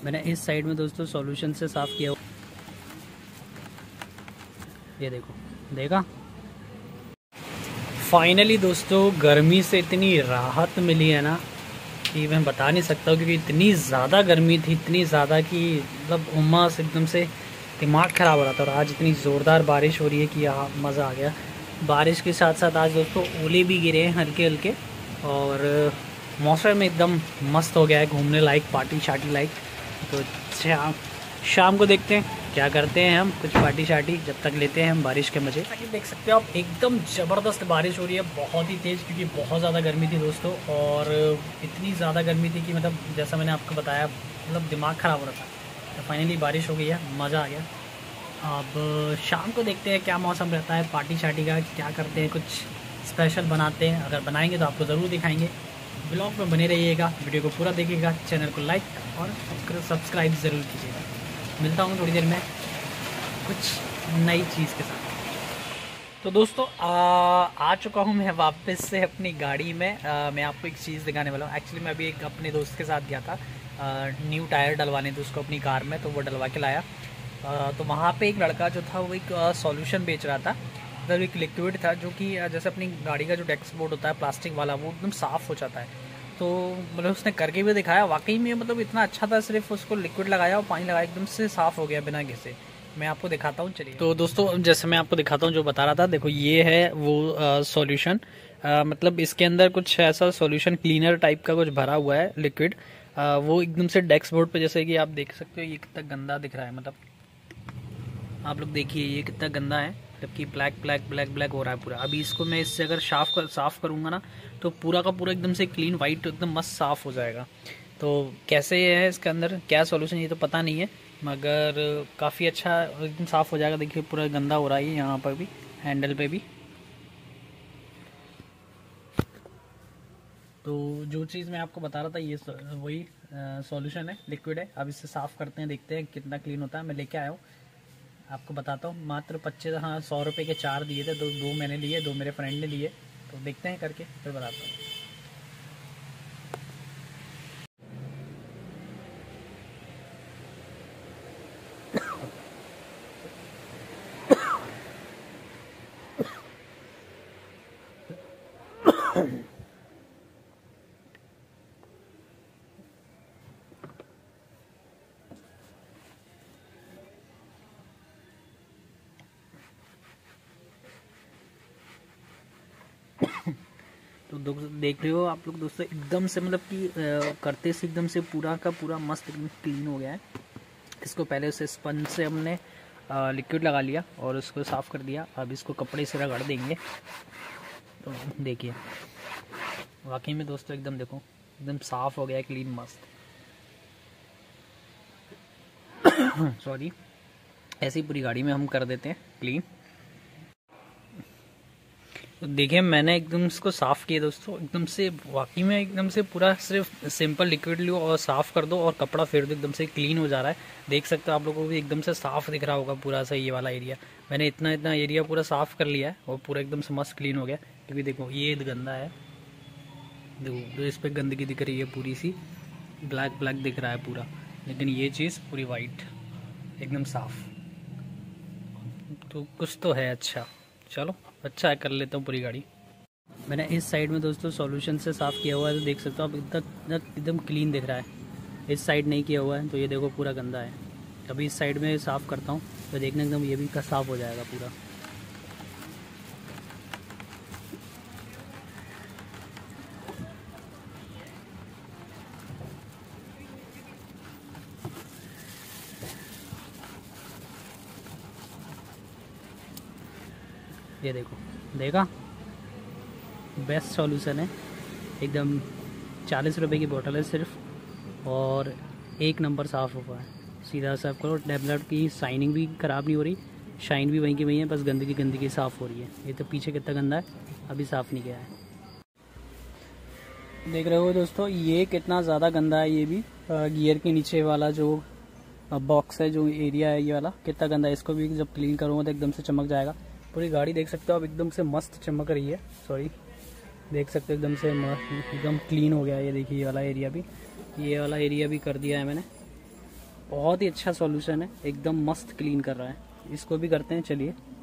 मैंने इस साइड में दोस्तों सॉल्यूशन से साफ़ किया। ये देखो, देखा। फाइनली दोस्तों गर्मी से इतनी राहत मिली है ना कि मैं बता नहीं सकता हूँ, क्योंकि इतनी ज़्यादा गर्मी थी, इतनी ज़्यादा कि मतलब उमस एकदम से दिमाग ख़राब हो रहा था। और आज इतनी ज़ोरदार बारिश हो रही है कि यहाँ मज़ा आ गया। बारिश के साथ साथ आज दोस्तों ओले भी गिरे हैं हल्के हल्के, और मौसम एकदम मस्त हो गया है, घूमने लायक, पार्टी शार्टी लायक। तो शाम को देखते हैं क्या करते हैं हम, कुछ पार्टी शार्टी, जब तक लेते हैं हम बारिश के मज़े। ताकि देख सकते हो आप एकदम ज़बरदस्त बारिश हो रही है, बहुत ही तेज़, क्योंकि बहुत ज़्यादा गर्मी थी दोस्तों। और इतनी ज़्यादा गर्मी थी कि मतलब जैसा मैंने आपको बताया, मतलब दिमाग ख़राब हो रहा था। तो फाइनली बारिश हो गई है, मज़ा आ गया। अब शाम को देखते हैं क्या मौसम रहता है, पार्टी शार्टी का क्या करते हैं, कुछ स्पेशल बनाते हैं। अगर बनाएंगे तो आपको ज़रूर दिखाएंगे। ब्लॉग में बने रहिएगा, वीडियो को पूरा देखिएगा, चैनल को लाइक और सब्सक्राइब ज़रूर कीजिएगा। मिलता हूँ थोड़ी देर में कुछ नई चीज़ के साथ। तो दोस्तों आ चुका हूँ मैं वापस से अपनी गाड़ी में। मैं आपको एक चीज़ दिखाने वाला हूँ। एक्चुअली मैं अभी एक अपने दोस्त के साथ गया था न्यू टायर डलवाने थे उसको अपनी कार में, तो वो डलवा के लाया। तो वहाँ पे एक लड़का जो था वो एक सॉल्यूशन बेच रहा था, मतलब एक लिक्विड था जो कि जैसे अपनी गाड़ी का जो डैशबोर्ड होता है प्लास्टिक वाला, वो एकदम साफ़ हो जाता है। तो मतलब उसने करके भी दिखाया, वाकई में मतलब इतना अच्छा था। सिर्फ उसको लिक्विड लगाया और पानी लगाया, एकदम से साफ़ हो गया बिना घिसे। मैं आपको दिखाता हूँ, चलिए। तो दोस्तों जैसे मैं आपको दिखाता हूँ जो बता रहा था, देखो ये है वो सॉल्यूशन। मतलब इसके अंदर कुछ ऐसा सॉल्यूशन क्लीनर टाइप का कुछ भरा हुआ है लिक्विड। वो एकदम से डैशबोर्ड पे, जैसे कि आप देख सकते हो, ये कितना गंदा दिख रहा है। मतलब आप लोग देखिए ये कितना गंदा है, जबकि ब्लैक ब्लैक ब्लैक ब्लैक हो रहा है पूरा। अभी इसको मैं इससे अगर साफ़ करूँगा ना, तो पूरा का पूरा एकदम से क्लीन वाइट एकदम मस्त साफ़ हो जाएगा। तो कैसे ये है, इसके अंदर क्या सॉल्यूशन, ये तो पता नहीं है, मगर काफ़ी अच्छा एकदम साफ़ हो जाएगा। देखिए पूरा गंदा हो रहा है यहाँ पर भी, हैंडल पे भी। तो जो चीज़ मैं आपको बता रहा था, ये वही सॉल्यूशन है, लिक्विड है। अब इससे साफ़ करते हैं, देखते हैं कितना क्लीन होता है। मैं लेके आया हूँ, आपको बताता हूँ। मात्र 100 रुपये के 4 दिए थे, दो मैंने लिए, 2 मेरे फ्रेंड ने लिए। तो देखते हैं करके, फिर बताता हूँ। तो देख रहे हो आप लोग दोस्तों, एकदम से मतलब कि करते से एकदम से पूरा का पूरा मस्त एकदम क्लीन हो गया है। इसको पहले उसे स्पंज से हमने लिक्विड लगा लिया और उसको साफ़ कर दिया। अब इसको कपड़े से रगड़ देंगे। तो देखिए वाकई में दोस्तों एकदम देखो, एकदम साफ़ हो गया है, क्लीन मस्त। सॉरी, ऐसी पूरी गाड़ी में हम कर देते हैं क्लीन। तो देखिए मैंने एकदम इसको साफ़ किया दोस्तों, एकदम से वाकई में एकदम से पूरा सिर्फ सिंपल लिक्विड लो और साफ़ कर दो और कपड़ा फेर दो, एकदम से क्लीन हो जा रहा है। देख सकते हो आप लोगों को भी एकदम से साफ़ दिख रहा होगा पूरा सा ये वाला एरिया। मैंने इतना एरिया पूरा साफ़ कर लिया है और पूरा एकदम से मस्त क्लीन हो गया। क्योंकि देखो ये गंदा है, देखो इस पर गंदगी दिख रही है, पूरी सी ब्लैक ब्लैक दिख रहा है पूरा, लेकिन ये चीज़ पूरी वाइट एकदम साफ़। तो कुछ तो है अच्छा, चलो अच्छा है, कर लेता हूँ पूरी गाड़ी। मैंने इस साइड में दोस्तों सॉल्यूशन से साफ़ किया हुआ है, तो देख सकते हो आप एकदम क्लीन दिख रहा है। इस साइड नहीं किया हुआ है, तो ये देखो पूरा गंदा है। अभी इस साइड में साफ़ करता हूँ तो देखने एकदम ये भी साफ़ हो जाएगा पूरा। ये देखो, देखा, बेस्ट सॉल्यूशन है एकदम। 40 रुपये की बोतल है सिर्फ, और एक नंबर साफ़ हुआ है। सीधा साफ करो, टैबलेट की शाइनिंग भी ख़राब नहीं हो रही, शाइन भी वहीं की वहीं है, बस गंदगी साफ़ हो रही है। ये तो पीछे कितना गंदा है, अभी साफ़ नहीं किया है। देख रहे हो दोस्तों ये कितना ज़्यादा गंदा है। ये भी गियर के नीचे वाला जो बॉक्स है, जो एरिया है, ये वाला कितना गंदा है। इसको भी जब क्लीन करूँगा तो एकदम से चमक जाएगा। पूरी गाड़ी देख सकते हो आप, एकदम से मस्त चमक रही है। सॉरी, देख सकते हो एकदम से एकदम क्लीन हो गया है। ये देखिए ये वाला एरिया भी कर दिया है मैंने। बहुत ही अच्छा सॉल्यूशन है, एकदम मस्त क्लीन कर रहा है। इसको भी करते हैं, चलिए।